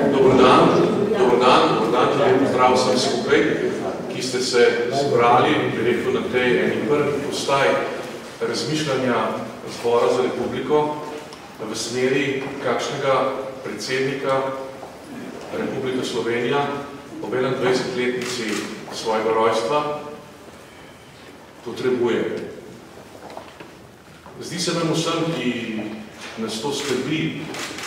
Dober dan, lep pozdrav vsem skupaj, ki ste se zbrali, bi rekel, na tej eni prvi postaji razmišljanja Zbora za Republiko v smeri kakšnega predsednika Republike Slovenija ob 21-letnici svojega rojstva potrebuje. Zdi se nam vsem, ki nas to skrbi,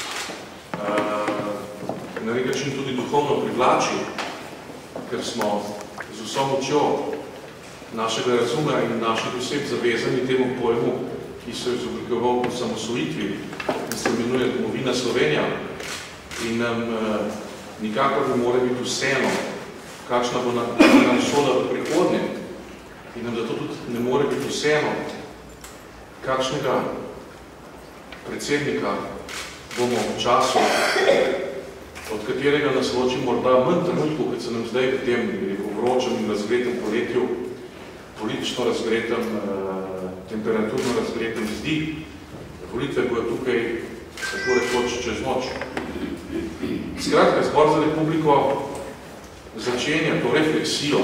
na nek način tudi duhovno privlači, ker smo z vso močjo našega razuma in naših oseb zavezani temu pojmu, ki se je izoblikoval po osamosvojitvi in se imenuje domovina Slovenija, in nam nikakor ne more biti vseeno, kakšna bo nam soda v prihodnje, in nam zato tudi ne more biti vseeno, kakšnega predsednika bomo v času, od katerega nas loči morda manj trenutku, kot se nam zdaj v tem vročem in razgretem poletju, politično razgretem, temperaturno razgretem zdi. Volitve bojo tukaj, tako rekoč, čez noč. Skratka, Zbor za Republiko začenja to refleksijo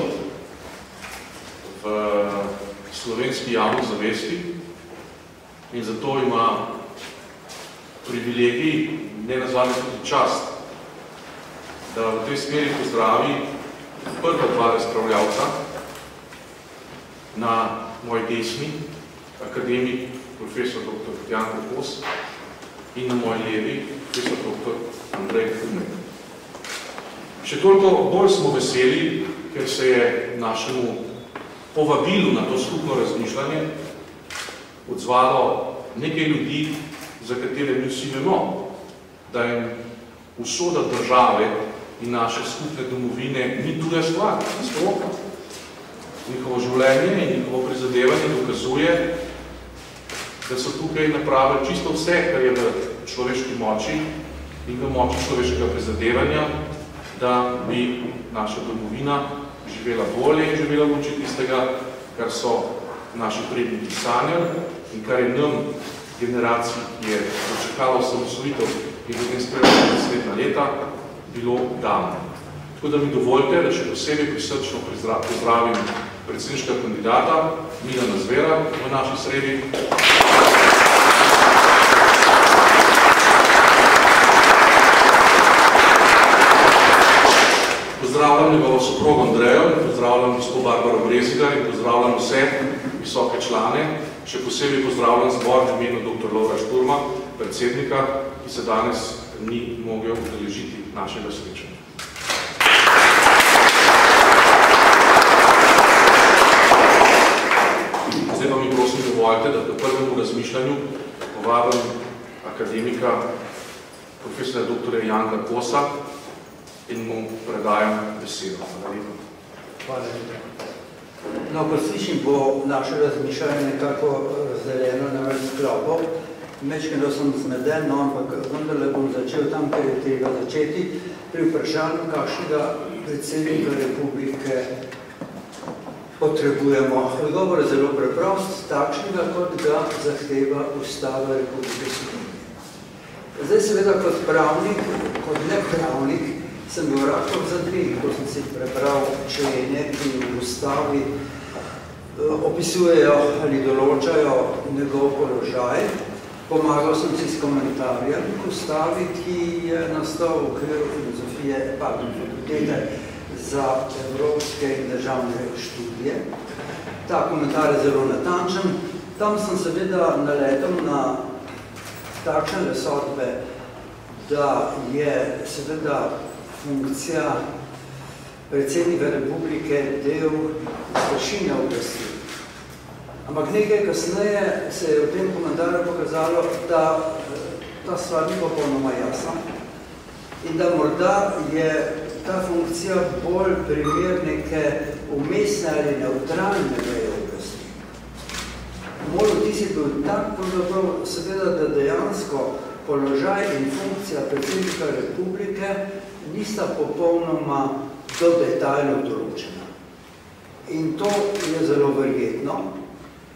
v slovenski javni zavesti in zato ima privilegij, ne nazadnje tudi čast, da v tej smeri pozdravi prva dva razpravljavca na moj desni, akademik profesor dr. Janko Kos in na moj levi profesor dr. Andrej Humek. Še toliko bolj smo veseli, ker se je našemu povabilu na to skupno razmišljanje odzvalo nekaj ljudi, za katere mi vsi vemo, da jim usoda države in naše skupne domovine ni tuja stvar, stroka. Njihovo življenje in njihovo prizadevanje dokazuje, da so tukaj napravili čisto vse, kar je v človeški moči in v moči človeškega prizadevanja, da bi naša domovina živela bolje in živela v moči tistega, kar so naši predniki sanjali in kar je nam, generaciji, ki je dočekala osamosvojitev in potem spremljala naslednja leta, bilo dano. Tako da mi dovolite, da še posebej prisrčno pozdravim predsedniškega kandidata Milana Zvera v naši sredi. Pozdravljam njegovo soprogo Andrejo, pozdravljam gospod Barbaro Brezigar in pozdravljam vse visoke člane. Še posebej pozdravljam zbor v imenu dr. Lovra Šturma, predsednika, ki se danes ni mogel udeležiti našega srečanja. Zdaj pa mi prosim dovolite, da v prvemu razmišljanju povabim akademika profesora dr. Janka Kosa in mu predajam besedo. Hvala lepa. Hvala lepa. No, ko slišim, bo naše razmišljanje nekako razdeljeno na več sklopov. Mečkeno sem zmeden, no, ampak vendarle bom začel tam, kjer je treba začeti, pri vprašanju, kakšnega predsednika republike potrebujemo. Odgovor je zelo preprost, takšnega, kot ga zahteva Ustava Republike Slovenije. Zdaj seveda kot pravnik, kot nepravnik, sem bil rahlo zadvig, ko sem si prebral člene, ki v Ustavi opisujejo ali določajo njegov položaj. Pomagal sem si s komentarjem k Ustavi, ki je nastal v okviru filozofije, fakultete za evropske in državne študije. Ta komentar je zelo natančen. Tam sem seveda naletel na takšne razsodbe, da je seveda funkcija predsednika republike del izvršilne oblasti. Ampak nekaj kasneje se je v tem komentarju pokazalo, da ta stvar ni popolnoma jasna in da morda je ta funkcija bolj primer neke umestne ali neutralne veje oblasti. Moj vtis je bil tak, seveda, da dejansko položaj in funkcija predsednika republike nista popolnoma do detajlov določena. In to je zelo verjetno,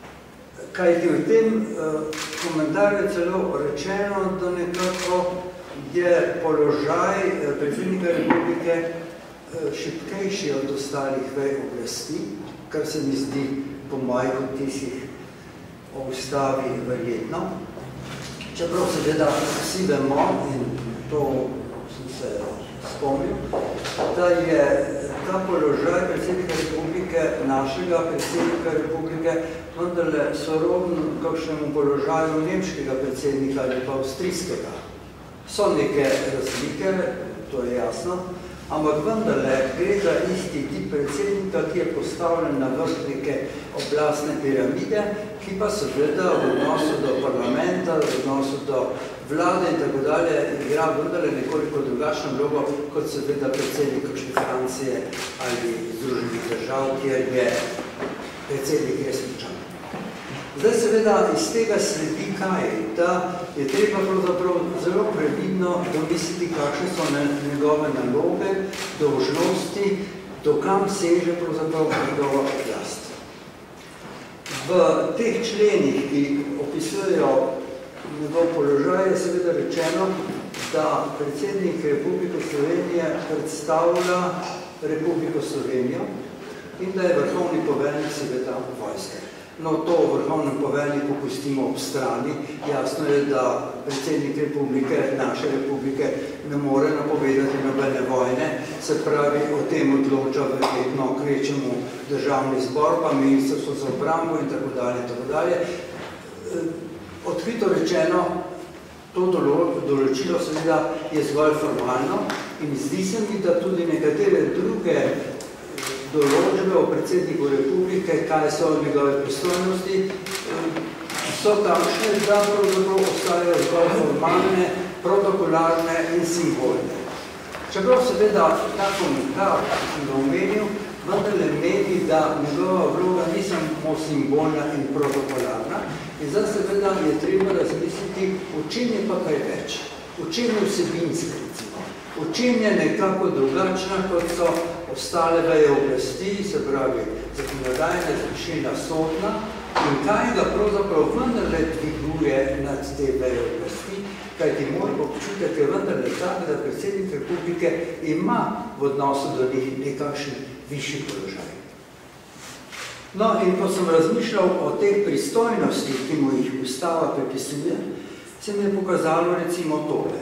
kajti v tem komentarju je celo rečeno, da nekako je položaj predsednika republike šibkejši od ostalih vej oblasti, kar se mi zdi po mojih vtisih o ustavi verjetno. Čeprav seveda vsi vemo, in to sem se spomnil, da je ta položaj predsednika republike, našega predsednika republike, vendarle soroden kakšnemu položaju nemškega predsednika ali pa avstrijskega. So neke razlike, to je jasno, ampak vendarle gre za isti tip predsednika, ki je postavljen na vrh neke oblastne piramide, ki pa seveda v odnosu do parlamenta, v odnosu do vlade in tako dalje igra vendarle nekoliko drugačno vlogo kot seveda predsednik kakšne Francije ali Združenih držav, kjer je predsednik resničan. Zdaj seveda iz tega sledi kaj, da je treba pravzaprav zelo previdno domisliti, kakšne so njegove naloge, dolžnosti, do kam seže pravzaprav njegova oblast. V teh členih, ki opisujejo njegov položaj, je seveda rečeno, da predsednik Republike Slovenije predstavlja Republiko Slovenijo in da je vrhovni poveljnik seveda vojske. No, to v vrhovnem poveljniku pustimo ob strani. Jasno je, da predsednik republike, naše republike, ne more napovedati nobene vojne, se pravi, o tem odloča verjetno kvečemu državni zbor, pa ministrstvo za obrambo in tako dalje, in tako dalje. Odkrito rečeno, to določilo seveda je zgolj formalno in zdi se mi, da tudi nekatere druge določbe o predsedniku republike, kaj so njegove pristojnosti, so takšne, da pravzaprav ostajajo zgolj formalne, protokolarne in simbolne. Čeprav seveda ta komentar, ki sem ga omenil, vendarle meni, da njegova vloga ni samo simbolna in protokolarna in zdaj seveda je treba razmisliti, v čem je pa kaj več, v čem je vsebinska, recimo, v čem je nekako drugačna, kot so ostale veje oblasti, se pravi zakonodajna, izvršilna, sodna, in kaj ga pravzaprav vendarle dviguje nad te veje oblasti, kajti moj občutek je vendarle tak, da predsednik republike ima v odnosu do njih nekakšen višji položaj. No, in ko sem razmišljal o teh pristojnostih, ki mu jih ustava pripisuje, se mi je pokazalo recimo tole.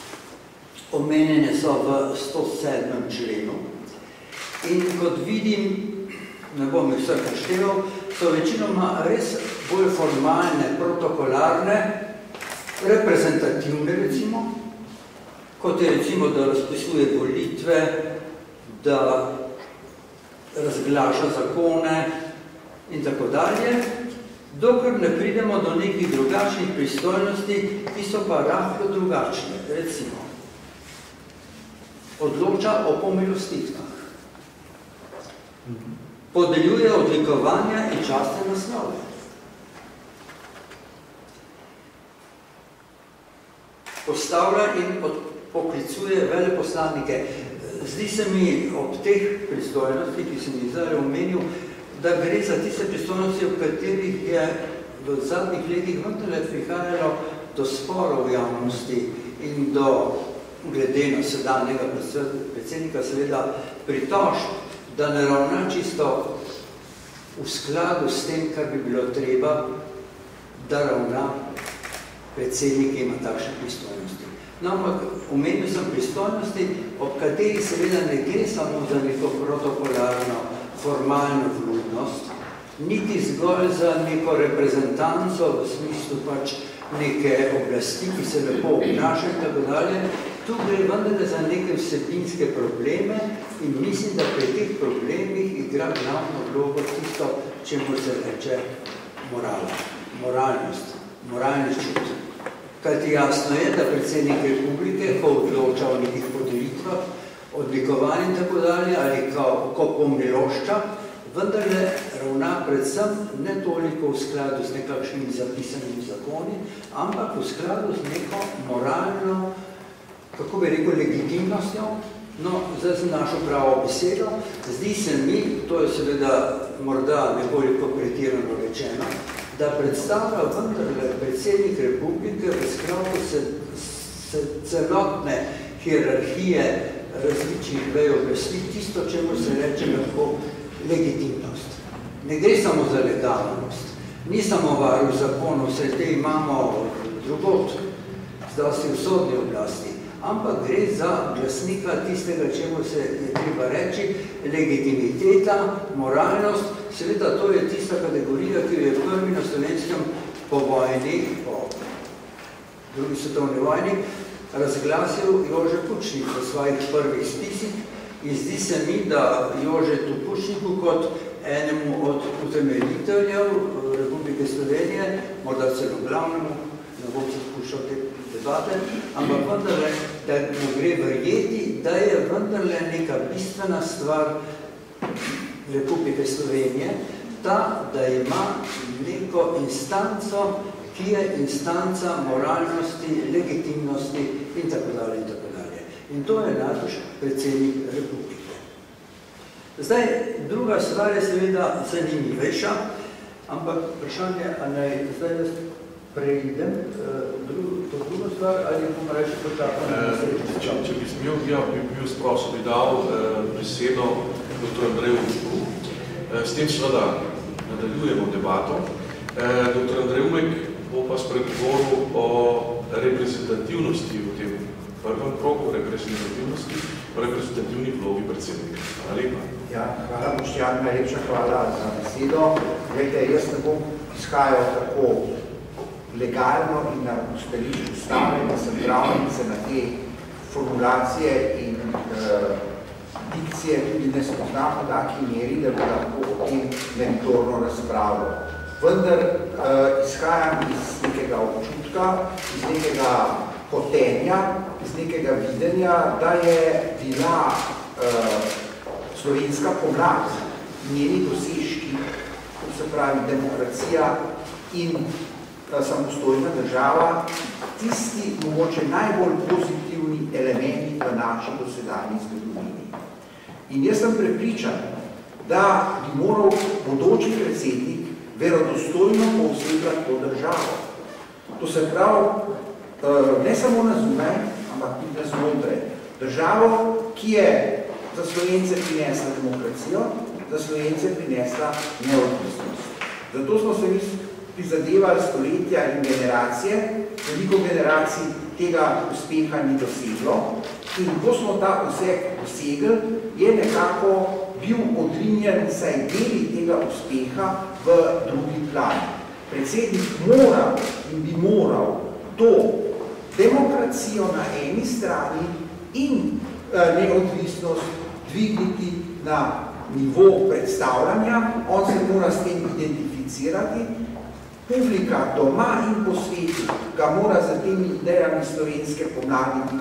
Omenjene so v 107. členu. In kot vidim, ne bom jih vse našteval, so večinoma res bolj formalne, protokolarne, reprezentativne recimo, kot je recimo, da razpisuje volitve, da razglaša zakone in tako dalje, dokler ne pridemo do nekih drugačnih pristojnosti, ki so pa rahlo drugačne. Recimo, odloča o pomilostitvah. Podeljuje odlikovanja in častne naslove. Postavlja in poklicuje veleposlanike. Zdi se mi ob teh pristojnosti, ki sem jih zdaj omenil, da gre za tiste pristojnosti, v katerih je v zadnjih letih vendarle prihajalo do sporov v javnosti in do, glede na sedanjega predsednika, seveda pritožb, da ne ravna čisto v skladu s tem, kar bi bilo treba, da ravna predsednik, ki ima takšne pristojnosti. No, ampak omenil sem pristojnosti, ob kateri seveda ne gre samo za neko protokolarno, formalno vludnost, niti zgolj za neko reprezentanco v smislu pač neke oblasti, ki se lepo obnaša in tako dalje. Tu gre vendarle za neke vsebinske probleme in mislim, da pri teh problemih igra glavno vlogo tisto, čemu se reče morala, moralnost, moralni čut. Kajti jasno je, da predsednik republike, ko odloča o nekih podelitvah, odlikovanj in tako dalje, ali ko pomilošča, vendarle ravna predvsem ne toliko v skladu z nekakšnimi zapisanimi zakoni, ampak v skladu z neko moralno, kako bi rekel, legitimnostjo. No, zdaj sem našel pravo besedo. Zdi se mi, to je seveda morda nekoliko pretirano rečeno, da predstavlja vendarle predsednik republike v skladu celotne hierarhije različnih vej oblasti, tisto, čemu se reče lahko legitimnost. Ne gre samo za legalnost, ni samo varuh zakonov, vse te imamo drugot, zlasti v sodni oblasti, ampak gre za glasnika tistega, čemu se je treba reči, legitimiteta, moralnost, seveda to je tista kategorija, ki je prvi na slovenskem po vojni, po drugi svetovni vojni, razglasil Jože Pučnik v svojih prvih spisih in zdi se mi, da Jožetu Pučniku kot enemu od utemeljiteljev Republike Slovenije, morda celo glavnemu, ne bom se spuščal te debate, ampak vendarle, da mu gre verjeti, da je vendarle neka bistvena stvar Republike Slovenije, ta, da ima neko instanco, ki je instanca moralnosti, legitimnosti in tako dalje in tako dalje. In to je naš predsednik Republike. Zdaj, druga stvar je seveda zanimivejša, ampak vprašanje, a naj zdaj jaz preidem to drugo stvar, ali bom reči počakal? Če bi smel, ja, bi bil sprosil, bi dal besedo dr. Andreju Vučku. S tem seveda nadaljujemo debato. Dr. Andrej Umek bo pa spregovoril o reprezentativnosti v tem prvem krogu, reprezentativnosti, o reprezentativni vlogi predsednika. Hvala lepa. Ja, hvala, Boštjan, najlepša hvala za besedo. Glejte, jaz ne bom izhajal tako legalno in na stališču ustave, da sem pravnice na te formulacije in dikcije tudi ne spoznam v taki meri, da bi lahko o tem meritorno razpravljal. Vendar izhajam iz nekega občutka, iz nekega hotenja, iz nekega videnja, da je bila slovenska pomlad, njeni dosežki, kot se pravi demokracija in samostojna država, tisti mogoče najbolj pozitivni elementi v naši dosedanji zgodovini. In jaz sem prepričan, da bi moral bodoči predsednik verodostojno povzeti to državo. To se pravi, ne samo na zunaj, ampak tudi na znotraj. Državo, ki je za Slovence prinesla demokracijo, za Slovence prinesla neodvisnost. Zato smo se prizadevali stoletja in generacije, veliko generacij tega uspeha ni doseglo. In ko smo ta uspeh dosegli, je nekako bil odrinjen vsaj deli tega uspeha v drugi plan. Predsednik mora in bi moral to demokracijo na eni strani in neodvisnost dvigniti na nivo predstavljanja, on se mora s tem identificirati, publika doma in po svetu ga mora za temi idejami slovenske pomladi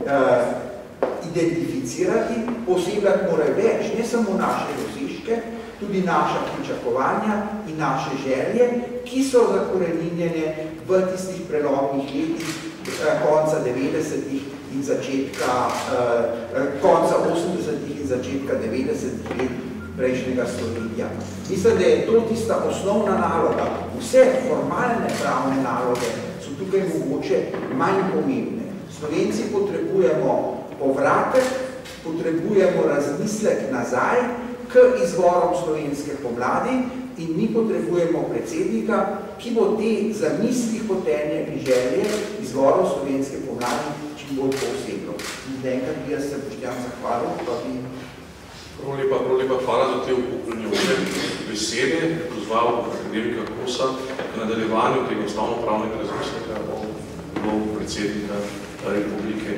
identificirati, posebej mora več, ne samo naše dosežke, tudi naša pričakovanja in naše želje, ki so zakoreninjene v tistih prelomnih letih konca 90-ih in začetka, konca 80-ih in začetka 90-ih let prejšnjega stoletja. Mislim, da je to tista osnovna naloga. Vse formalne pravne naloge so tukaj mogoče manj pomembne. Slovenci potrebujemo povratek, potrebujemo razmislek nazaj k izvorom slovenske pomladi in mi potrebujemo predsednika, ki bo te zamisli, hotenje in želje izvorov slovenske pomladi čim bolj povseglo. In enkrat bi jaz se Boštjan zahvalil, pa bi... Prav lepa hvala za te upolnjujoče besede, pozval akademika Kosa k nadaljevanju tega ustavno-pravnega razmisleka o vlogu predsednika Republike.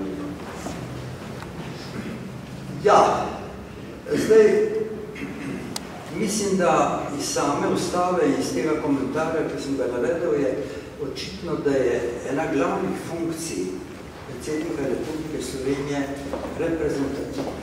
Ja, zdaj mislim, da iz same ustave, iz tega komentarja, ki sem ga navedel, je očitno, da je ena glavnih funkcij predsednika Republike Slovenije reprezentativna.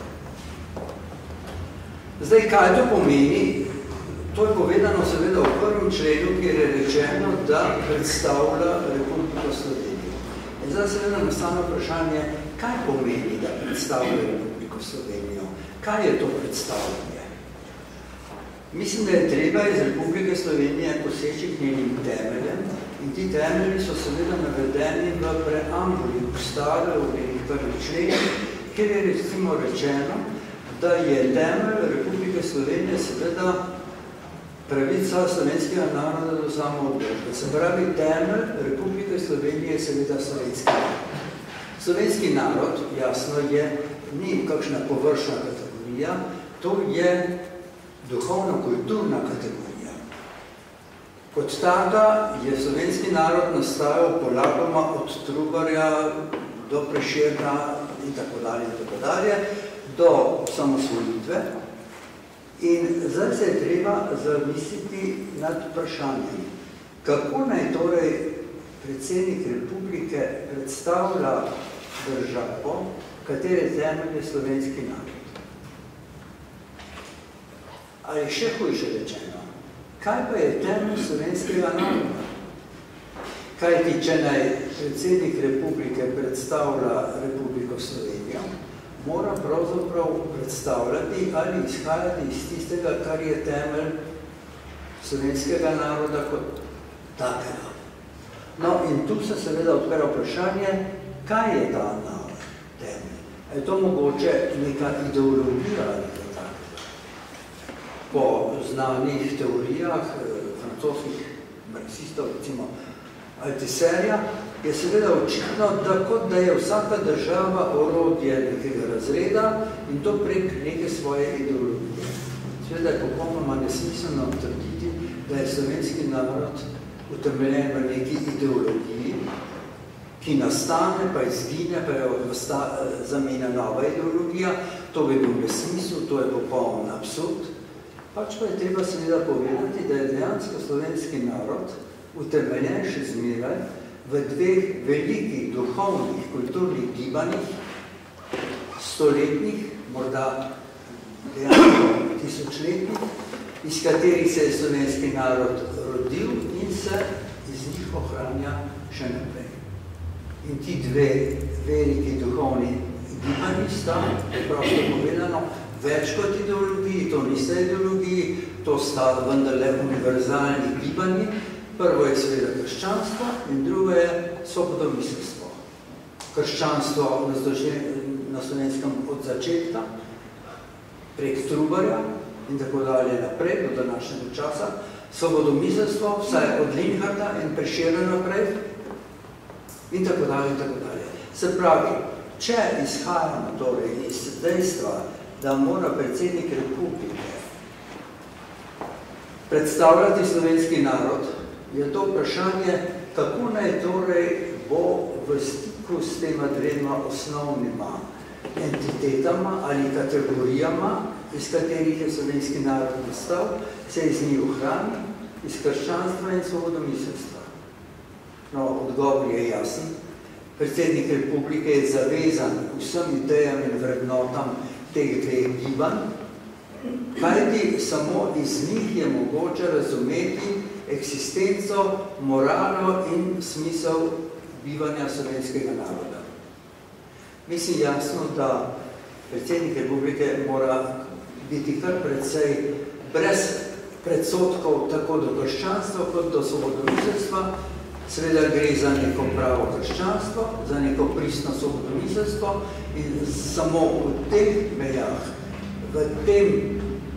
Zdaj, kaj to pomeni? To je povedano seveda v prvem členu, kjer je rečeno, da predstavlja Republiko Slovenijo. In zdaj seveda nastane vprašanje, kaj pomeni, da predstavlja Republiko Slovenijo? Kaj je to predstavljanje? Mislim, da je treba iz Republike Slovenije poseči k njenim temeljem In ti temelji so seveda navedeni v preambuli Ustave v njenih prvih členih, kjer je recimo rečeno, da je temelj Republike Slovenije seveda pravica slovenskega naroda do samoodločbe. Se pravi, temelj Republike Slovenije je seveda slovenski narod. Slovenski narod, jasno je, ni kakšna površna kategorija, to je duhovno-kulturna kategorija. Kot taka je slovenski narod nastajal polagoma od Trubarja do Prešerna in tako dalje, do samosvojitve. In zdaj se je treba zamisliti nad vprašanjem, kako naj torej predsednik republike predstavlja državo, katere temelj je slovenski narod. Ali še hujše rečeno, kaj pa je temelj slovenskega naroda? Kajti, če naj predsednik republike predstavlja Republiko Slovenijo, mora pravzaprav predstavljati ali izhajati iz tistega, kar je temelj slovenskega naroda kot takega. No, in tu se seveda odpira vprašanje, kaj je ta narod temelj. Je to mogoče neka ideologija ali kaj takega? Po znanih teorijah francoskih marksistov, recimo Althusserja, je seveda očitno, da je vsaka država orodje nekega razreda in to prek neke svoje ideologije. Seveda je popolnoma nesmiselno trditi, da je slovenski narod utemeljen v neki ideologiji, ki nastane, pa izgine, pa jo zamenja nova ideologija. To bi bil nesmisel, to je popoln absurd. Pač pa je treba seveda povedati, da je dejansko slovenski narod utemeljen še zmeraj v dveh velikih duhovnih, kulturnih gibanjih, stoletnih, morda dejansko tisočletnih, iz katerih se je slovenski narod rodil in se iz njih ohranja še naprej. In ti dve veliki duhovni gibanji sta, prosto povedano, več kot ideologiji, to niste ideologiji, to sta vendarle univerzalni gibanji. Prvo je seveda krščanstvo in drugo je svobodomiselstvo. Krščanstvo na slovenskem od začetka, prek Trubarja in tako dalje naprej, do današnjega časa. Svobodomiselstvo, vsaj od Linharta in Prešerna naprej in tako dalje in tako dalje. Se pravi, če izhajamo torej iz dejstva, da mora predsednik republike predstavljati slovenski narod, je to vprašanje, kako naj torej bo v stiku s tema dvema osnovnima entitetama ali kategorijama, iz katerih je slovenski narod nastal, se iz njih ohrani, iz krščanstva in svobodomiselstva. No, odgovor je jasen. Predsednik republike je zavezan vsem idejam in vrednotam teh dveh gibanj, kajti samo iz njih je mogoče razumeti eksistenco, moralo in smisel bivanja slovenskega naroda. Mislim jasno, da predsednik republike mora biti kar precej brez predsotkov tako do krščanstva kot do svobodomiselstva. Seveda gre za neko pravo krščanstvo, za neko pristno svobodomiselstvo in samo v teh mejah, v tem,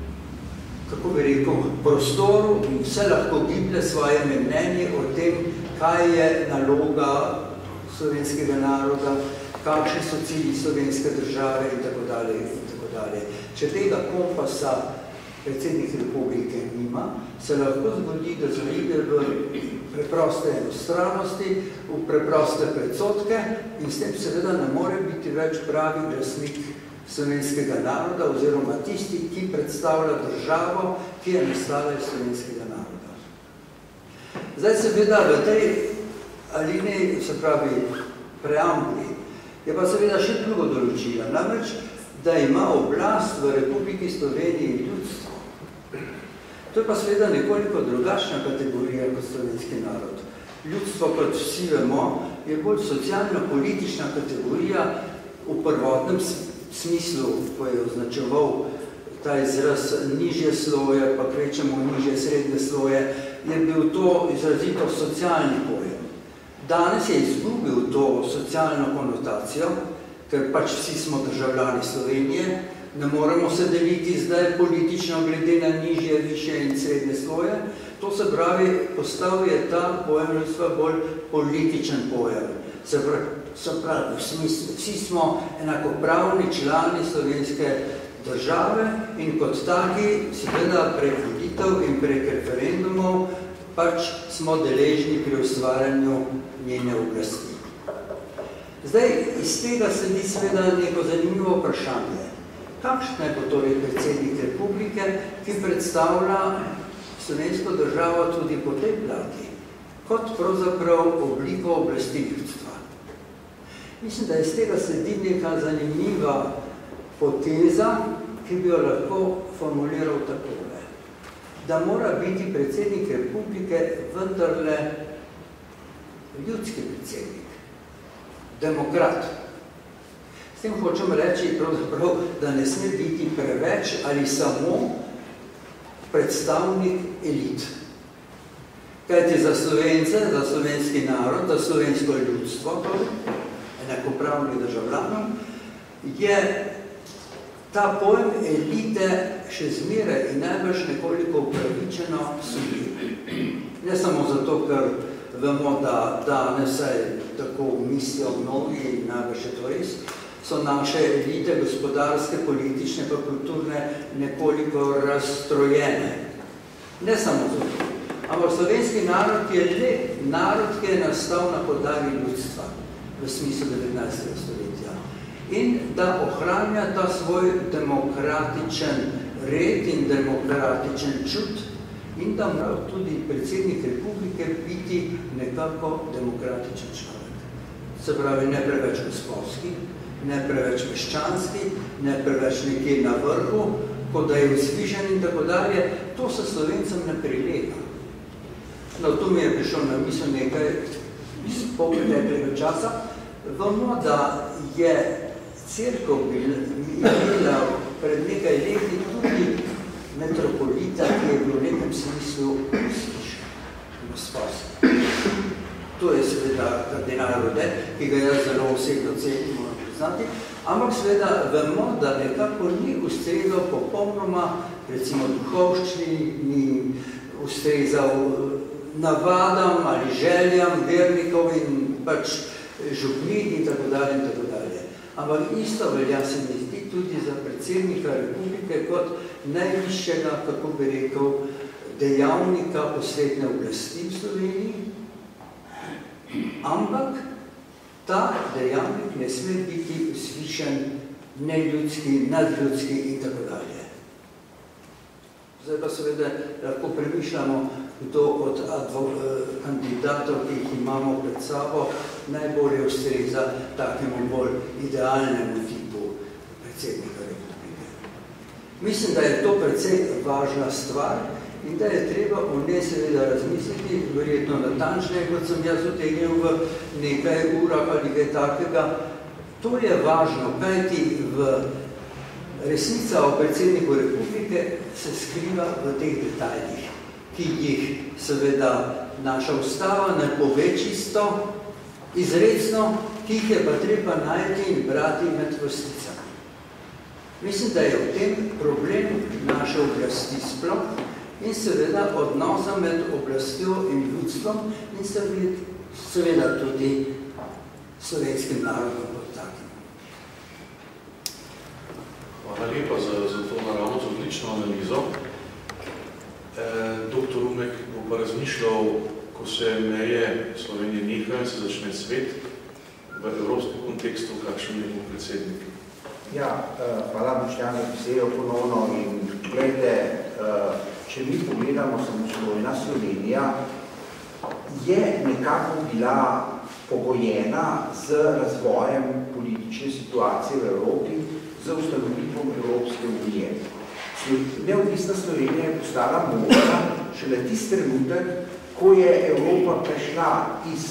kako bi rekel, prostoru se lahko giblje svoje mnenje o tem, kaj je naloga slovenskega naroda, kakšni so cilji slovenske države in tako dalje in tako dalje. Če tega kompasa predsednik republike nima, se lahko zgodi, da zaide v preproste enostranosti, v preproste predsodke in s tem seveda ne more biti več pravi glasnik slovenskega naroda oziroma tisti, ki predstavlja državo, ki je nastala iz slovenskega naroda. Zdaj seveda v tej aliniji, se pravi preambuli, je pa seveda še drugo določila, namreč, da ima oblast v Republiki Sloveniji ljudstvo. To je pa seveda nekoliko drugačna kategorija kot slovenski narod. Ljudstvo, kot vsi vemo, je bolj socialno-politična kategorija v prvotnem smislu, ko je označeval ta izraz nižje sloje, pa kvečemo nižje srednje sloje, je bil to izrazito socialni pojem. Danes je izgubil to socialno konotacijo, ker pač vsi smo državljani Slovenije, ne moremo se deliti zdaj politično glede na nižje, više in srednje sloje. To se pravi, postal je ta pojem ljudstva bolj političen pojem. Se pravi, vsi smo enakopravni člani slovenske države in kot taki, seveda prek volitev in prek referendumov, pač smo deležni pri ustvarjanju njene oblasti. Zdaj, iz tega sledi seveda neko zanimivo vprašanje. Kakšen je torej predsednik republike, ki predstavlja slovensko državo tudi po tej plati, kot pravzaprav obliko oblasti ljudstva? Mislim, da iz tega sledi neka zanimiva poteza, ki bi jo lahko formuliral takole. Da mora biti predsednik republike vendarle ljudski predsednik, demokrat. S tem hočem reči, pravzaprav, da ne sme biti preveč ali samo predstavnik elit. Kajti za Slovence, za slovenski narod, za slovensko ljudstvo, enakopravnih državljanov, je ta pojem elite še zmeraj in najbrž nekoliko upravičeno sumljiv. Ne samo zato, ker vemo, da danes tako mislijo mnogi in najbrž je to res, so naše elite gospodarske, politične pa kulturne nekoliko razstrojene. Ne samo zato. Ampak slovenski narod je le narod, ki je nastal na podlagi ljudstva v smislu 19. stoletja. In da ohranja ta svoj demokratičen red in demokratičen čut in da mora tudi predsednik republike biti nekako demokratičen človek. Se pravi, ne preveč gospodski, ne preveč meščanski, ne preveč nekje na vrhu, kot da je vzvišen in tako dalje. To se Slovencem ne prilega. No, tu mi je prišel na misel nekaj iz polpreteklega časa. Vemo, da je cerkev imela pred nekaj leti tudi metropolita, ki je bil v nekem smislu vzvišen, gospodski. To je seveda kardinal Rode, ki ga jaz zelo osebno cenim, moram priznati, ampak seveda vemo, da nekako ni ustrezal popolnoma, recimo duhovščini, ni ustrezal navadam ali željam vernikov in pač župnik in tako dalje in tako dalje. Ampak isto velja se mi zdi tudi za predsednika republike kot najvišjega, kako bi rekel, dejavnika posvetne oblasti v Sloveniji, ampak ta dejavnik ne sme biti vzvišen, neljudski, nadljudski in tako dalje. Zdaj pa seveda lahko premišljamo, kdo od kandidatov, ki jih imamo pred sabo, najbolje ustreza takemu bolj idealnemu tipu predsednika republike. Mislim, da je to precej važna stvar in da je treba o njej seveda razmisliti, verjetno natančneje, kot sem jaz utegnil v nekaj urah ali kaj takega. To je važno, kajti resnica o predsedniku republike se skriva v teh detaljih, ki jih seveda naša ustava ne pove čisto, izrecno, ki jih je pa treba najti in brati med vrsticami. Mislim, da je v tem problem naše oblasti sploh in seveda odnosa med oblastjo in ljudstvom in seveda tudi slovenskim narodom kot takim. Hvala lepa za to naravnost odlično analizo. Doktor Umek bo pa razmišljal, ko se meje Slovenije nehajo in se začne svet v evropskem kontekstu, kakšen je bil predsednik. Ja, hvala Boštjan za besedo ponovno in gledajte, če mi pogledamo samostojna Slovenija, je nekako bila pogojena z razvojem politične situacije v Evropi, z ustanovitvom Evropske unije. Neodvisna Slovenija je postala možna šele tisti trenutek, ko je Evropa prešla iz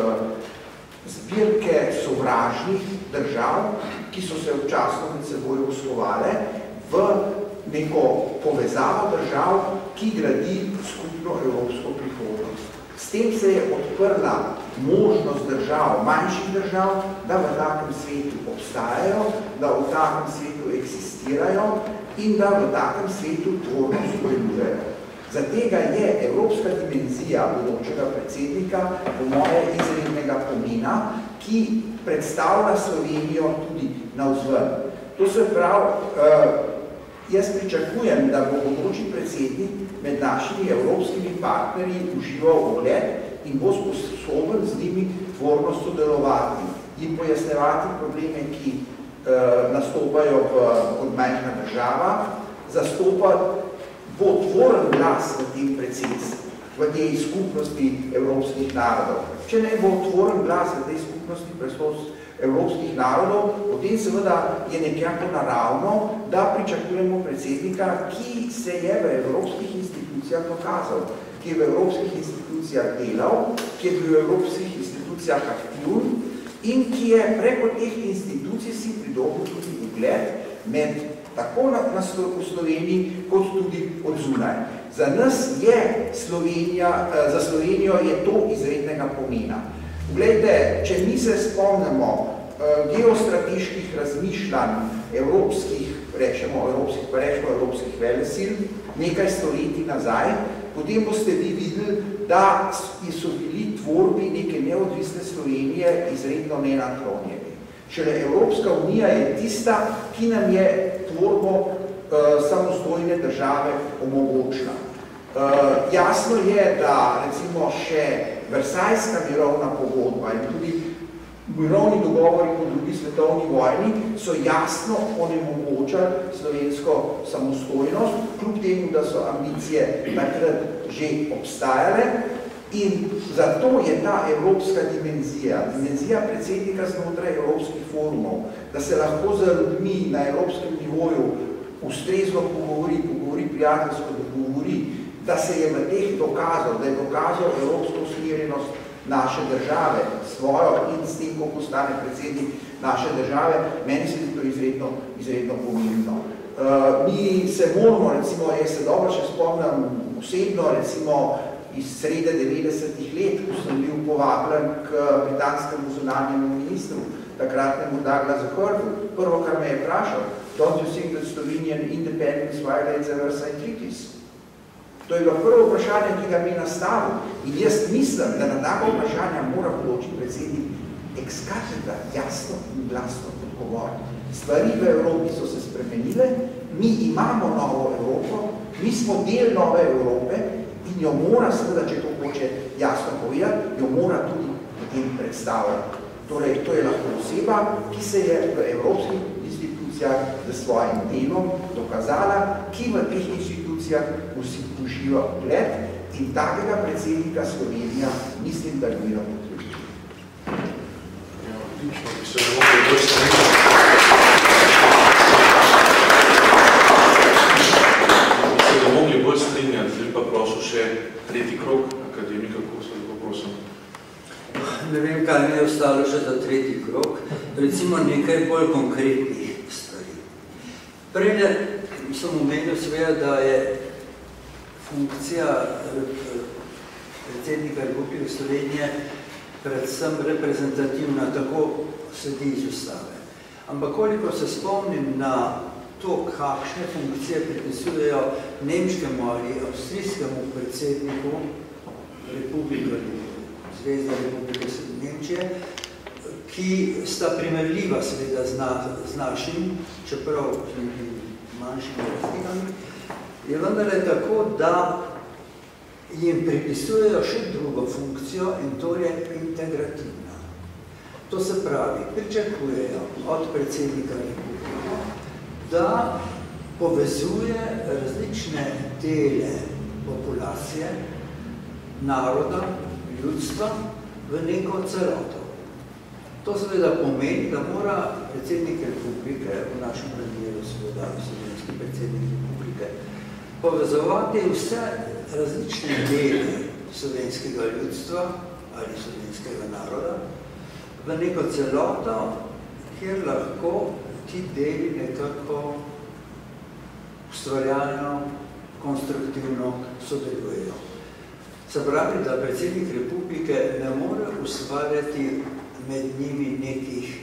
zbirke sovražnih držav, ki so se občasno med seboj uslovale, v neko povezavo držav, ki gradi skupno skupno evropsko prihodnost. S tem se je odprla možnost držav, manjših držav, da v takem svetu obstajajo, da v takem svetu eksistirajo in da v takem svetu tvorno sodelujejo. Zatega je evropska dimenzija bodočega predsednika po moje izrednega pomena, ki predstavlja Slovenijo tudi navzven. To se pravi, jaz pričakujem, da bo bodoči predsednik med našimi evropskimi partnerji užival ugled in bo sposoben z njimi tvorno sodelovati in pojasnevati probleme, ki nastopajo kot majhna država, zastopati bo tvoren glas v tem procesu, v tej skupnosti evropskih narodov. Če ne bo tvoren glas v tej skupnosti evropskih narodov, potem seveda je nekako naravno, da pričakujemo predsednika, ki se je v evropskih institucijah dokazal, ki je v evropskih institucijah delal, ki je bil v evropskih institucijah aktivn in ki je preko teh institucij si pridobil tudi ugled med tako v Sloveniji, kot tudi od zunaj. Za nas je za Slovenijo je to izrednega pomena. Poglejte, če mi se spomnimo geostrateških razmišljanj evropskih velesil nekaj stoletij nazaj, potem boste vi videli, da so bili tvorbi neke neodvisne Slovenije izredno nenaklonjeni. Šele Evropska unija je tista, ki nam je tvorbo samostojne države omogočila. Jasno je, da recimo še Versajska mirovna pogodba in tudi mirovni dogovori po drugi svetovni vojni so jasno onemogočali slovensko samostojnost, kljub temu, da so ambicije takrat že obstajale. In zato je ta evropska dimenzija predsednika znotraj evropskih forumov, da se lahko z ljudmi na evropskem nivoju ustrezno pogovori prijateljsko, da se je v teh dokazal, da je dokazal evropsko usmerjenost naše države, svojo in s tem, ko postane predsednik naše države, meni se je to izredno pomembno. Mi se moramo, recimo, jaz se dobro še spomnim osebno, recimo, iz srede 90-ih let, ko sem bil povabljen k britanskemu zunanjemu ministru, takratnemu Douglasu Hurdu. Prvo, kar me je vprašal, don't you think that Slovenian independence violates the Versailles treaties? To je bilo prvo vprašanje, ki ga mi nastavil. In jaz mislim, da na tako vprašanja mora bodoči predsednik ex cathedra jasno in glasno odgovoriti. Stvari v Evropi so se spremenile, mi imamo novo Evropo, mi smo del nove Evrope, in jo mora, seveda, če to hoče jasno povedati, jo mora tudi potem predstavljati. Torej, to je lahko oseba, ki se je v evropskih institucijah z svojim delom dokazala, ki v teh institucijah uživa ugled in takega predsednika Slovenija mislim, da nujno potrebuje. Ja, odlično, bi se lahko vrstili. Mogli bolj strinjati, zdaj pa prosil še tretji krog, akademika, kako se lahko prosim. Ne vem, kaj mi je ostalo še za tretji krog, recimo nekaj bolj konkretnih stvari. Prejle sem omenil seveda, da je funkcija predsednika Republike Slovenije predvsem reprezentativna, tako sledi iz ustave. Ampak koliko se spomnim na to, kakšne funkcije pripisujejo nemškemu ali avstrijskemu predsedniku Republike, Zvezde Republike Nemčije, ki sta primerljiva seveda z našim, čeprav z nekimi manjšimi razlikami, je vendarle tako, da jim pripisujejo še drugo funkcijo in to je integrativna. To se pravi, pričakujejo od predsednika Republike, da povezuje različne dele populacije, naroda, ljudstva v neko celoto. To seveda pomeni, da mora predsednik Republike, v našem primeru seveda slovenski predsednik Republike, povezovati vse različne dele slovenskega ljudstva ali slovenskega naroda v neko celoto, kjer lahko ti deli nekako ustvarjalno, konstruktivno sodelujejo. Se pravi, da predsednik republike ne more ustvarjati med njimi nekih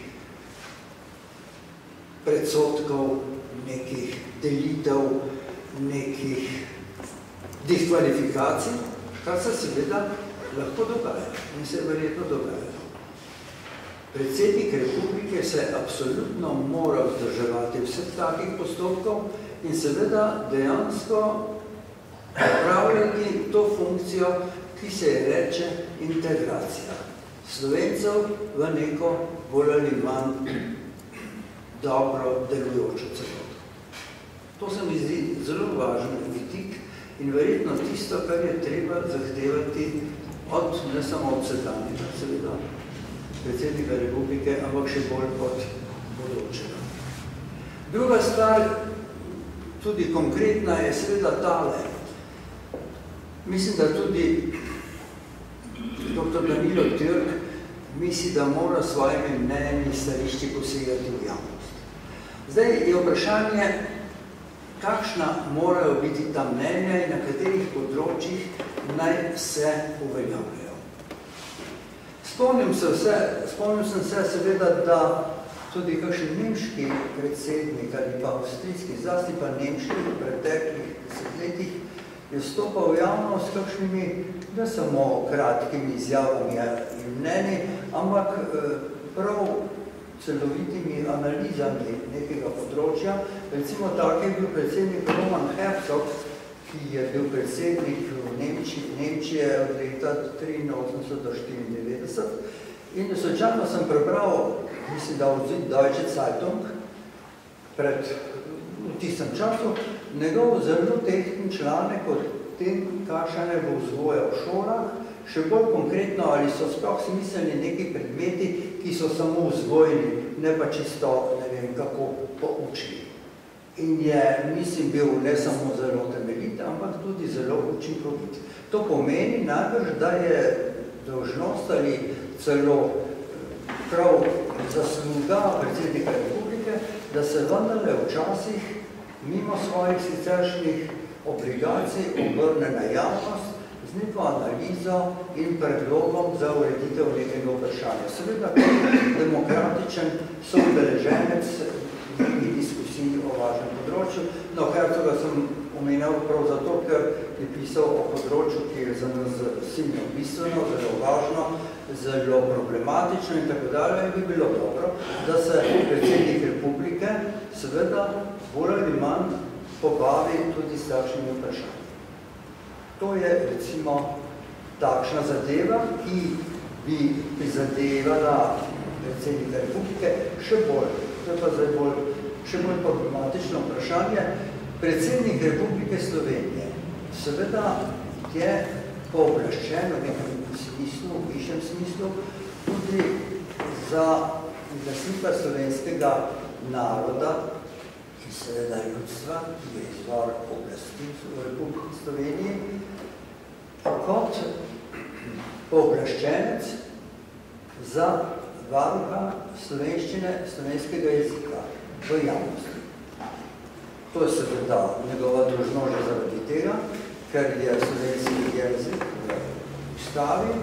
predsotkov, nekih delitev, nekih diskvalifikacij, kar se seveda lahko dogaja in se verjetno dogaja. Predsednik republike se absolutno mora vzdrževati vseh takih postopkov in seveda dejansko upravljati to funkcijo, ki se je reče integracija Slovencev v neko bolj ali manj dobro delujočo celoto. To se mi zdi zelo važen vidik in verjetno tisto, kar je treba zahtevati od, ne samo od sedanjega, seveda, predsednika republike, ampak še bolj od bodočega. Druga stvar, tudi konkretna, je seveda tale. Mislim, da tudi dr. Danilo Türk misli, da mora svojimi mnenji stališči posegati v javnost. Zdaj je vprašanje, kakšna morajo biti ta mnenja in na katerih področjih naj se uveljavljajo. Spomnim sem se seveda, da tudi kakšen nemški predsednik ali pa avstrijski, zlasti pa nemški v preteklih desetletjih je stopal v javnost s kakšnimi ne samo kratkimi izjavami in mnenji, ampak prav celovitimi analizami nekega področja. Recimo tak je bil predsednik Roman Herzog, ki je bil predsednik Nemčije od leta 1983 do 1994. In sočasno sem prebral, mislim, da v Deutsche Zeitung, v tistem času, njegov zelo tehten članek o tem, kakšna je bo vzgoja v šolah, še bolj konkretno, ali so sploh smiselni neki predmeti, ki so samo vzgojni, ne pa čisto, ne vem, kako poučni. In je, mislim, bil ne samo zelo temeljit, ampak tudi zelo učinkovit. To pomeni najbrž, da je dolžnost ali celo prav zasluga predsednika republike, da se vendarle včasih mimo svojih siceršnjih obligacij obrne na javnost z neko analizo in predlogom za ureditev nekega vprašanja. Seveda, kot demokratičen soudeleženec nekih diskusij o važnem področju. No, Herzoga sem omenjal prav zato, ker je pisal o področju, ki je za nas silno bistveno, zelo važno, zelo problematično in tako dalje. In bi bilo dobro, da se predsednik republike seveda bolj ali manj pobavi tudi s takšnimi vprašanji. To je recimo takšna zadeva, ki bi prizadevala predsednika republike še bolj. To je pa zdaj še bolj problematično vprašanje. Predsednik Republike Slovenije seveda je pooblaščen v nekem smislu, v višjem smislu, tudi za glasnika slovenskega naroda in seveda ljudstva, ki je izvor oblasti v Republiki Sloveniji, kot pooblaščenec za varuha slovenščine, slovenskega jezika v javnosti. To je seveda njegova dolžnost zaradi tega, ker je slovenski jezik v ustavi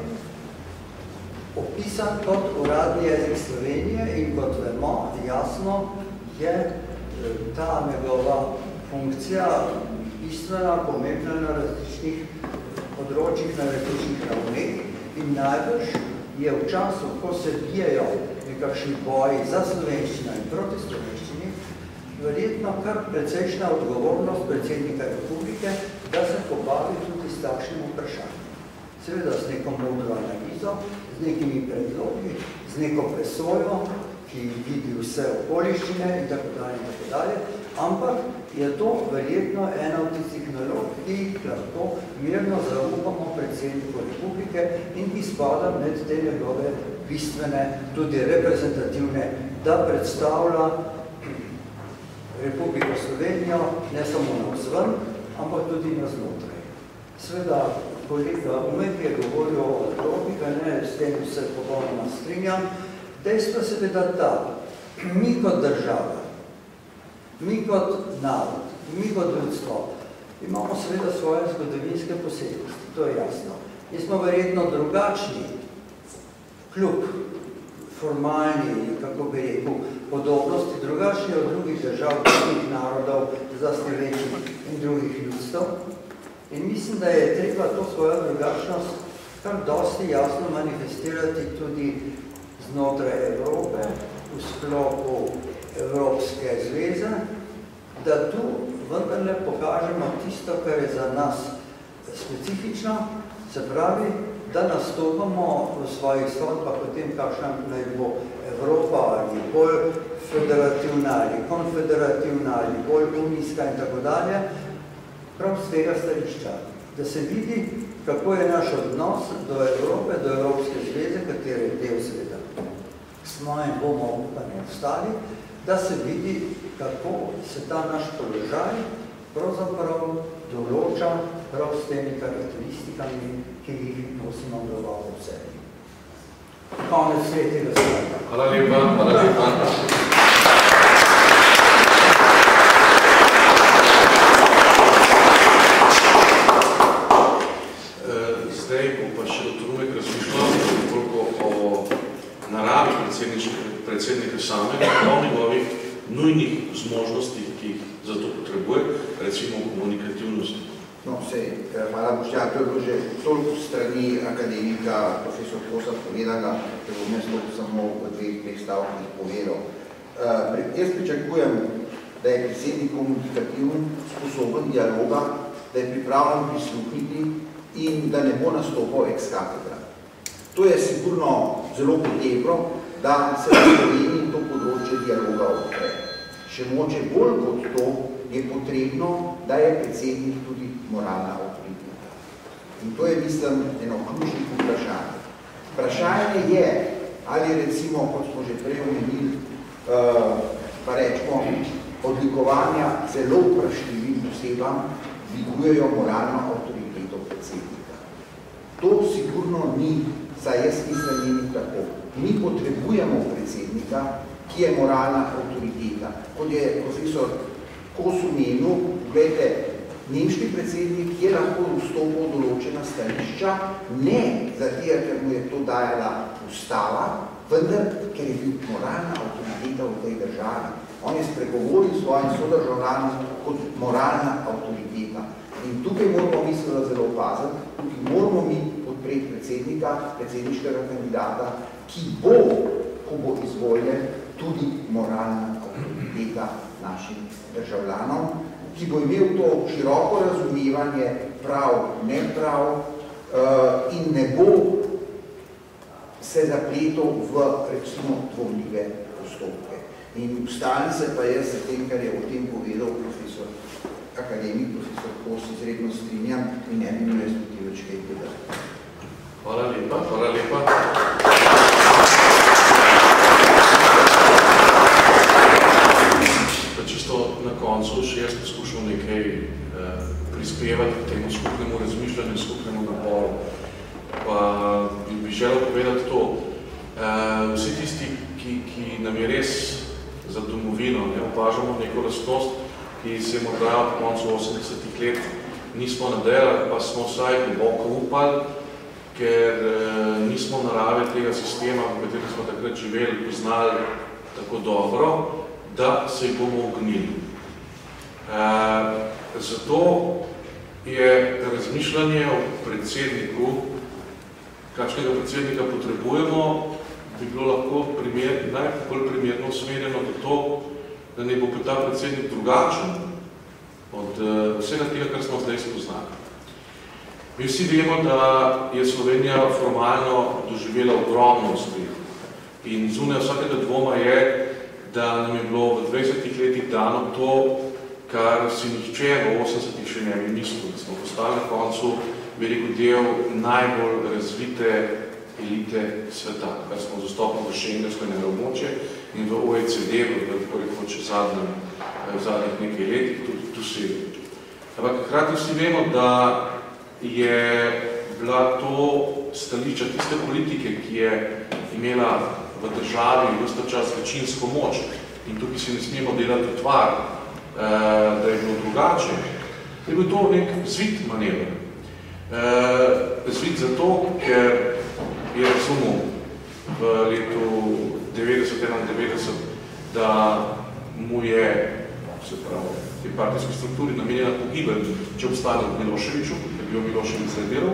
opisan kot uradni jezik Slovenije in kot vemo, jasno je ta njegova funkcija bistvena, pomembna na različnih področjih, na različnih ravneh in najbrž je v času, ko se bijejo nekakšni boji za slovenščino in proti slovenščini, verjetno kar precejšnja odgovornost predsednika republike, da se pobavi tudi s takšnim vprašanjem. Seveda z neko modro analizo, z nekimi predlogi, z neko presojo, ki vidi vse okoliščine in tako dalje, ampak je to verjetno ena od tistih nalog, ki lahko mirno zaupamo predsedniku republike in ki spada med te njegove bistvene, tudi reprezentativne, da predstavlja Republiko Slovenijo ne samo navzven, ampak tudi naznotraj. Seveda, kolega Umek je govoril o Evropi, s tem se popolnoma strinjam. Dejstvo seveda ta, mi kot država, mi kot narod, mi kot ljudstvo, imamo seveda svoje zgodovinske posebnosti, to je jasno. Mi smo verjetno drugačni, kljub formalni, kako bi rekel, podobnosti, drugačni od drugih držav, drugih narodov, zlasti večjih in drugih ljudstv. In mislim, da je treba to svojo drugačnost kar dosti jasno manifestirati tudi znotraj Evrope, v sklopu Evropske zveze, da tu vendarle pokažemo tisto, kar je za nas specifično, se pravi, da nastopamo v svojih sodbah o tem, kakšna naj bo Evropa, ali bolj federativna, ali konfederativna, ali bolj unijska in tako dalje, prav z tega stališča, da se vidi, kako je naš odnos do Evrope, do Evropske zveze, katere je del sveta. Smo in bomo pa ne ostali, da se vidi, kako se ta naš položaj pravzaprav določa prav s temi karakteristikami, ki jih nosimo dovolj v sebi. Konec svetega sveta. Hvala lepa, hvala lepa. Zdaj bo pa še dr. Rumek razmišljal toliko o naravi predsednika samega, o njegovih nujnih zmožnostih, ki jih za to potrebuje, recimo komunikativnosti. No, hvala Boštjan, to je bilo že toliko strani akademika, profesor Kosa povedala, da bom jaz toliko samo v dveh stavkih povedal. Jaz pričakujem, da je predsednik komunikativen, sposoben dialoga, da je pripravljen prisluhniti in da ne bo nastopal ex cathedra. To je sigurno zelo potrebno, da se v Sloveniji to področje dialoga odpre. Še moče bolj kot to je potrebno, da je predsednik tudi moralna avtoriteta. In to je, mislim, eno ključnih vprašanje. Vprašanje je, ali recimo, kot smo že prej omenili, pa rečemo, odlikovanja zelo vprašljivim osebam dvigujejo moralno avtoriteto predsednika. To sigurno ni, saj jaz mislim, ni tako. Mi potrebujemo predsednika, ki je moralna avtoriteta. Kot je profesor Kos omenil, gledajte, nemški predsednik je lahko vstopil določena stališča, ne zato, ker mu je to dajala ustava, vendar, ker je bil moralna avtoriteta v tej državi. On je spregovoril svojim sodržavljanom kot moralna avtoriteta. In tukaj moramo mi seveda zelo opaziti, tukaj moramo mi podpreti predsednika, predsedniškega kandidata, ki bo, ko bo izvoljen, tudi moralna avtoriteta našim državljanom, ki bo imel to široko razumevanje prav, neprav in ne bo se zapletel v, recimo, dvomljive postopke. In ustali se pa jaz s tem, kar je o tem povedal profesor akademik, profesor Kos, izredno strinjam in ne bi imel jaz tudi več kaj povedati. Hvala lepa, hvala lepa. Čisto na koncu še jaz poskušal nekaj prispevati k temu skupnemu razmišljanju, skupnemu naporu. Pa bi želel povedati to. Vsi tisti, ki nam je res za domovino, opažamo neko lastnost, ki se morda od koncu 80-ih let nismo nadejali, pa smo vsaj globoko upali, ker nismo narave tega sistema, v katerem smo takrat živeli, poznali tako dobro, da se jih bomo ognili. Zato je razmišljanje o predsedniku, kakšnega predsednika potrebujemo, bi bilo lahko najbolj primerno usmerjeno do to, da ne bo ta predsednik drugačen od vsega tega, kar smo zdaj spoznali. Mi vsi vemo, da je Slovenija formalno doživela ogromno uspeh. In zunaj vsakega dvoma je, da nam je bilo v 20 letih dano to, kar si nihče v 80-ih še ne bi mislil, da smo postali na koncu veliko del najbolj razvite elite sveta, kar smo z vstopom v šengensko območje in v OECD, v zadnjih nekaj letih, tudi dosegli. Ampak hkrati vsi vemo, da je bila to stališča tiste politike, ki je imela v državi vsta čas večinsko moč in tukaj si ne smemo delati tvar, da je bilo drugače, je bil to nek zvit manever. Zvit zato, ker je razumel v letu 90-91, da mu je, se pravi, te partijske strukturi namenjena pogibel, če obstane v Miloševiču, ker bi jo Miloševič zrediral.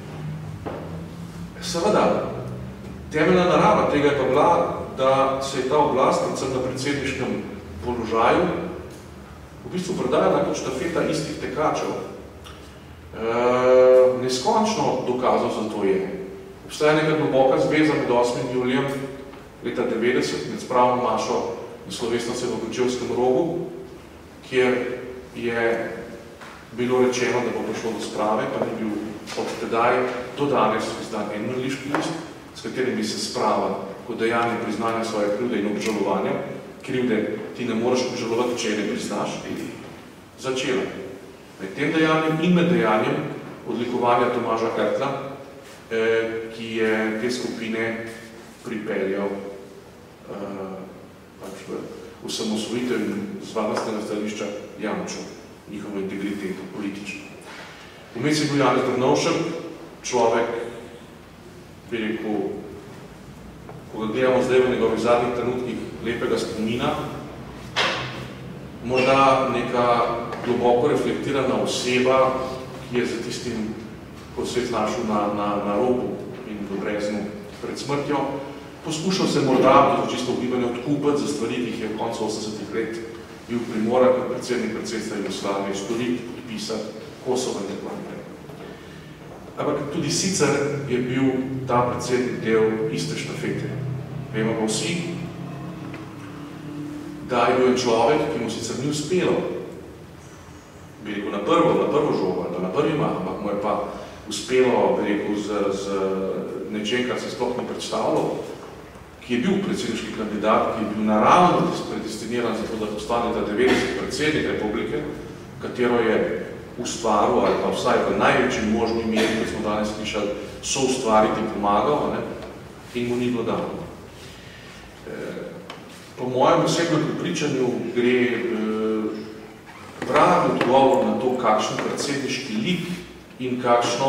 Seveda, temeljna narava tega je pa bila, da se je ta oblast, predvsem na predsedniškem položaju, v bistvu prodajala kot štafeta istih tekačev. Neskončno dokazal za to je. Obstaja neka globoka zveza med 8. julijem leta 90 med spravno mašo in slovesnostjo v Kočevskem rogu, kjer je bilo rečeno, da bo prišlo do sprave, pa ni bil od tedaj do danes izdan en mrliški list, s katerim bi se sprava kot dejanje priznanja svoje krivde in obžalovanja, krivde ti ne moreš obžalovati, če ne priznaš, začela. Med tem dejanjem in med dejanjem odlikovanja Tomaža Hertla, ki je te skupine pripeljal v osamosvojitev in z varnostnega stališča jamčil njihovo integriteto politično. Vmes je bil Janez Drnovšek, človek, bi rekel, ko ga gledamo zdaj v njegovih zadnjih trenutkih lepega spomina, morda neka globoko reflektirana oseba, ki je za tistim, ko se je znašel na robu in v breznu pred smrtjo, poskušal se morda čisto v gibanju odkupati za stvari, ki jih je v koncu 80-ih let bil primoran kot predsednik predsedstva Jugoslavije, storiti, podpisati Kosovo in tako naprej. Ampak tudi sicer je bil ta predsednik del iste štafete. Vemo pa vsi, da je bil en človek, ki mu sicer ni uspelo, bi rekel, na prvo žogo, ali pa na prvi mah, ampak mu je pa uspelo, bi rekel, z nečem, kar se sploh ni predstavljalo, ki je bil predsedniški kandidat, ki je bil naravno predestiniran za to, da postane ta 90. predsednik republike, katero je ustvaril, ali pa vsaj v največji možni meri, kot smo danes slišali, soustvariti in pomagal, in mu ni bilo dano. Po mojem osebnem prepričanju gre pravi odgovor na to, kakšen predsedniški lik in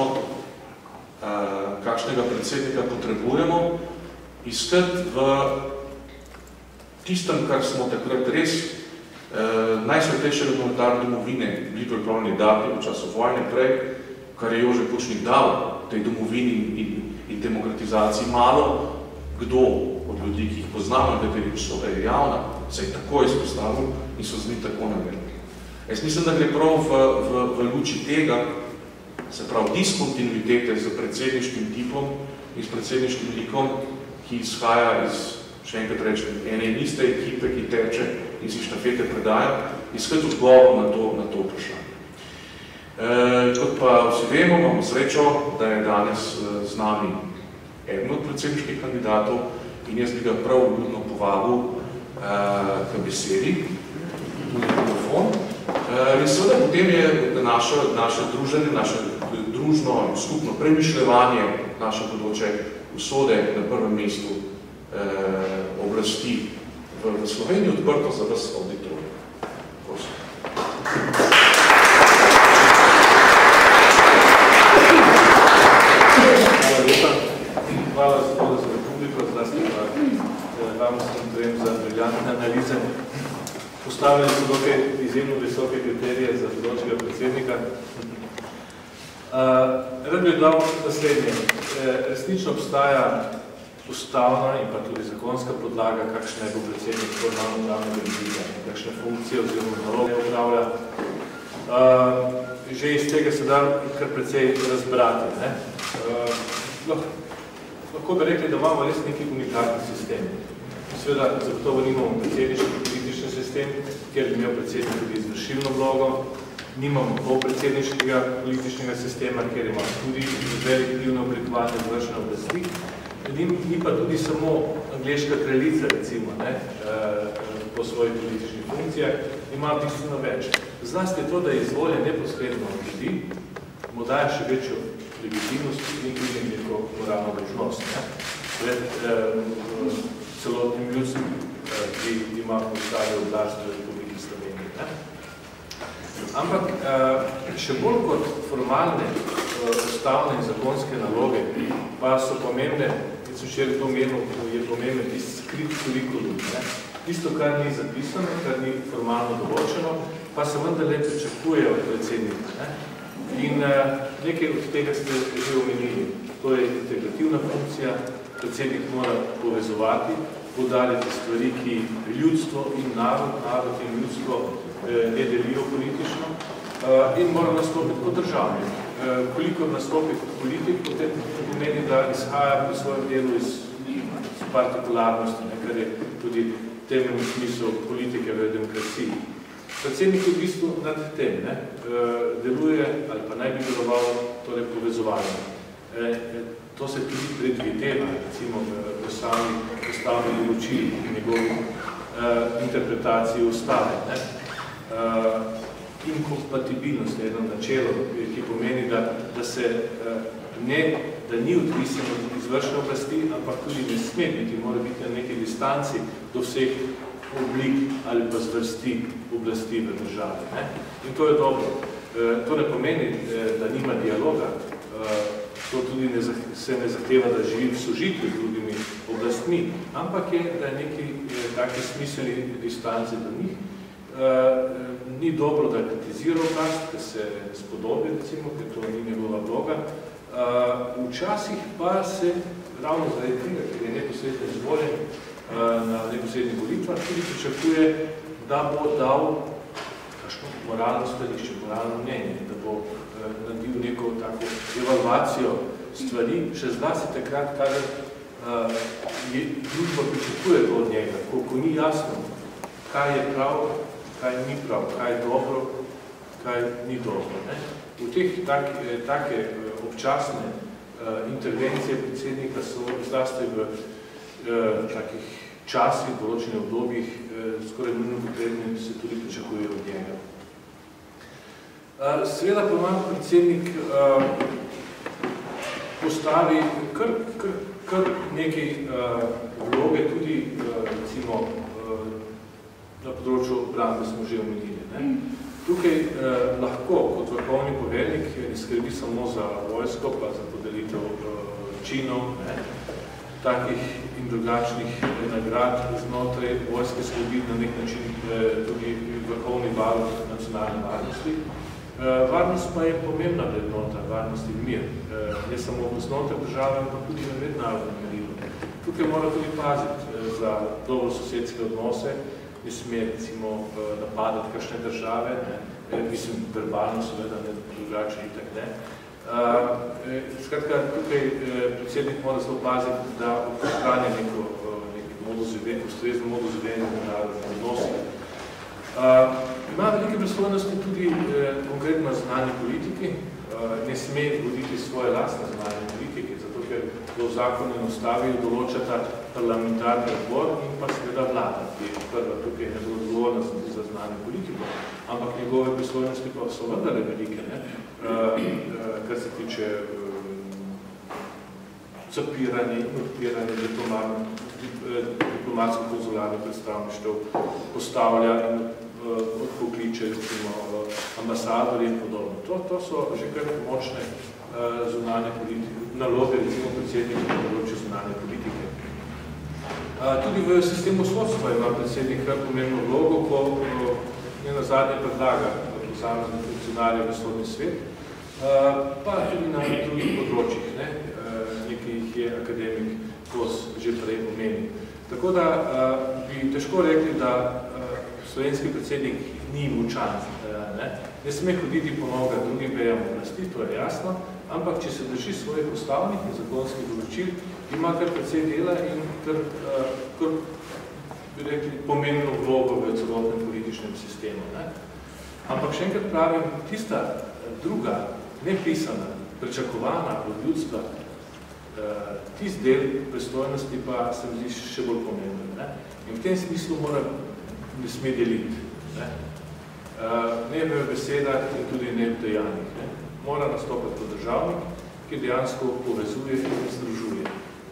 kakšnega predsednika potrebujemo, iskati v tistem, kar smo takrat res najsvetejše dokumentarne domovine bili pripravljeni dati v času vojne prej, kar je Jože Pučnik dal tej domovini in demokratizaciji. Malo kdo od ljudi, ki jih poznamo, kateri so javna, se je tako izpostavil in so z njim tako naredili. Jaz mislim, da gre prav v luči tega, se pravi diskontinuitete z predsedniškim tipom in s predsedniškim likom, ki izhaja iz, še enkrat rečem, ene in iste ekipe, ki teče in si štafete predaja, iskati odgovor na to vprašanje. Kot pa vsi vemo, imamo srečo, da je danes z nami eden od predsedniških kandidatov in jaz bi ga prav ljudno povabil k besedi, tudi mikrofon. In seveda potem je naše druženje, naše družno skupno premišljevanje naše bodoče usode na prvem mestu oblasti v Sloveniji odprto za vas auditorij. Prosim. Hvala lepa. Hvala za Republiko, zlasti vam sem trem za briljantne analize. Postavljeni so dokaj izjemno visoke kriterije za bodočega predsednika. Rad bi dal naslednje. Resnično obstaja ustavna in pa tudi zakonska podlaga, kakšna je bo predsednik formalno-pravnega razlika, kakšne funkcije oziroma naloge upravlja. Že iz tega se da kar precej razbrati. Lahko bi rekli, da imamo res neki unikatni sistem. Seveda, zagotovo nimamo predsedniški politični sistem, kjer bi imel predsednik tudi izvršilno vlogo. Nimamo polpredsedniškega političnega sistema, kjer ima tudi velik vpliv na oblikovanje izvršne oblasti. Ni pa tudi samo angleška kraljica, recimo, po svojih političnih funkcijah, ima bistveno več. Zlasti to, da je izvoljen neposredno od ljudi, mu daje še večjo legitimnost in tudi neko moralno dolžnost pred celotnim ljudstvom, ki ima postavlja oblast v Republiki Sloveniji. Ampak še bolj kot formalne ustavne in zakonske naloge, pa so pomembne, kot sem včeraj to omenil, je pomembno tisti skrit kurikulum. Tisto, kar ni zapisano, kar ni formalno določeno, pa se vendarle pričakuje od predsednika. In nekaj od tega ste že omenili. To je integrativna funkcija, predsednik mora povezovati, poudarjati stvari, ki ljudstvo in narod in ljudstvo ne delijo politično in mora nastopiti kot državnik. Koliko nastopi kot politik, potem pomeni, da izhaja pri svojem delu iz partikularnosti, kar je tudi temeljni smisel politike v demokraciji. Predsednik je v bistvu nad tem, deluje ali pa naj bi deloval torej povezovanje. To se tudi predvideva, recimo v ustavni določili in njegovih interpretacij ustave. Inkompatibilnost je eno načelo, ki pomeni, da ni odvisen od izvršne oblasti, ampak tudi ne sme biti, mora biti na neki distanci do vseh oblik ali pa zvrsti oblasti v državi. In to je dobro. To ne pomeni, da nima dialoga, to tudi se ne zahteva, da živi v sožitju z drugimi oblastmi, ampak je, da je neki taki smiselni distanci do njih. Ni dobro, da kritizira oblast, da se spodobi, recimo, ker to ni njegova vloga. Včasih pa se ravno zaradi tega, ker je neposredno izvoljen na neposrednih volitvah, tudi pričakuje, da bo dal kakšno moralno stališče, moralno mnenje, da bo naredil neko tako evalvacijo stvari, še zlasti takrat, kadar družba pričakuje to od njega, ko ni jasno, kaj je prav, kaj ni prav, kaj je dobro, kaj ni dobro. V teh take občasne intervencije predsednika so zlasti v takih časih, določenih obdobjih, skoraj nujno potrebni se tudi pričakuje od njega. Seveda pa imam predsednik postavi kar nekaj vloge, tudi recimo na področju obrambe smo že omenili. Tukaj lahko kot vrhovni poveljnik ne skrbi samo za vojsko, pa za podelitev činov, takih in drugačnih nagrad znotraj vojske skrbi na nek način tudi vrhovni varuh nacionalne varnosti. Varnost pa je pomembna vrednota, varnost in mir. Ne samo znotraj države, ampak tudi na mednarodnem merilu. Tukaj mora tudi paziti za dobro sosedske odnose, ne sme, recimo, napadati kakšne države, mislim, verbalno seveda, ne drugače itak ne. Skratka, tukaj predsednik mora zelo paziti, da odstrani neko ustrezno modus vivendi v mednarodnih odnosih. Ima velike pristojnosti tudi konkretno znanje politiki, ne sme voditi svoje lastne znanje politike, zato ker v zakonu in ustavi določata parlamentarni odbor in pa seveda vlada, ki je prva tukaj ne bo odgovorna za znanje politiko, ampak njegove pristojnosti pa so vendarle velike, kar se tiče zapiranje in odpiranje diplomatsko-konzularnih predstavništev, postavlja in odpokliče ambasadorje in podobno. To so že kar močne zunanje naloge, recimo predsednika na področju zunanje politike. Tudi v sistemu sodstva ima predsednik kar pomembno vlogo, ko ne nazadnje predlaga posamezne funkcionarje v sodni svet, pa tudi na drugih področjih, nekaj jih je akademik Kos že prej omenil. Tako da bi težko rekli, da slovenski predsednik ni močan, ne sme hoditi po nogah drugim vejam oblasti, to je jasno, ampak če se drži svojih ustavnih in zakonskih določil, ima kar precej dela in kar bi rekli, pomembno vlogo v celotnem političnem sistemu. Ampak še enkrat pravim, tista druga, nepisana, pričakovana od ljudstva, tist del pristojnosti pa se mi zdi še bolj pomemben. In v tem smislu ne sme deliti. Ne v besedah in tudi ne v dejanjih. Mora nastopati kot državnik, ki dejansko povezuje in združuje.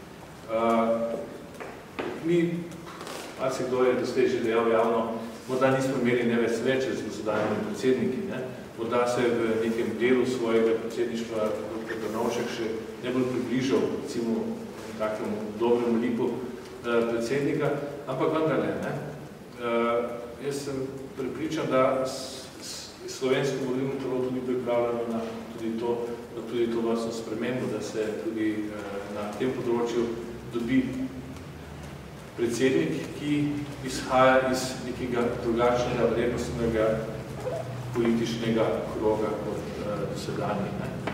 Mi, marsikdo je doslej že dejal javno, morda nismo imeli ne več sreče z dosedanjimi predsedniki. Morda se v nekem delu svojega predsedništva dr. Drnovšek še najbolj približal recimo takemu dobremu liku predsednika, ampak vendarle, ne. Jaz sem prepričan, da slovensko volilno telo tudi pripravljeno na tudi to vrstno spremembo, da se tudi na tem področju dobi predsednik, ki izhaja iz nekega drugačnega vrednostnega političnega kroga kot dosedanji.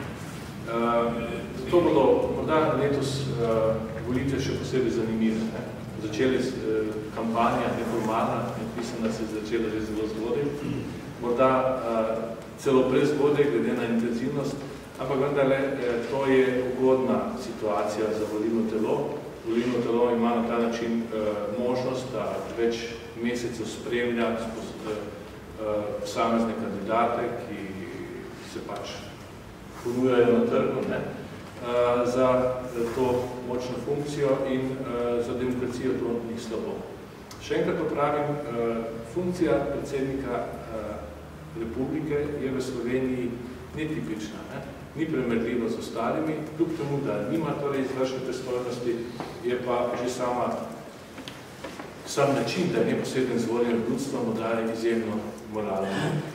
Zato bodo morda letos volitve še posebej zanimive. Začeli kampanja neformalna, mislim, da se je začela že zelo zgodaj, morda celo prezgodaj, glede na intenzivnost, ampak vendarle to je ugodna situacija za volilno telo. Volilno telo ima na ta način možnost, da več mesecev spremlja posamezne kandidate, ki se pač ponujajo na trgu, ne, za to močno funkcijo in za demokracijo to ni slabo. Še enkrat popravim, funkcija predsednika republike je v Sloveniji netipična, ne? Ni primerljiva z ostalimi, kljub temu, da nima torej izvršne pristojnosti, je pa že sam način, da je neposredno izvoljen ljudstvo, mu daje izjemno moralno